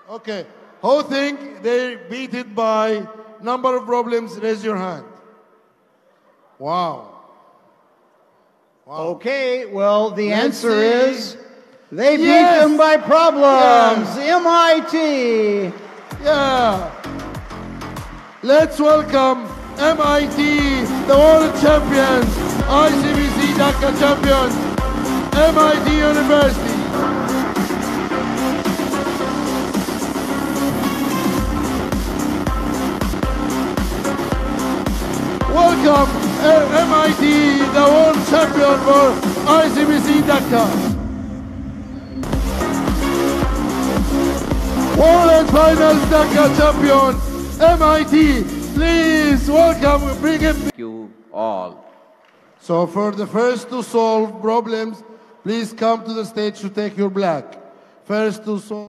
Okay. Who think they beat it by number of problems? Raise your hand. Wow. Okay, well, the Let's answer see. is they beat Yes. them by problems. MIT. Yeah. Let's welcome MIT, the world champions, ICPC Dhaka champions, MIT University. Welcome MIT, the world champion for ICPC Dhaka. World and finals Dhaka champion, MIT. Please welcome, bring it. Thank you all. So for the first to solve problems, please come to the stage to take your black. First to solve.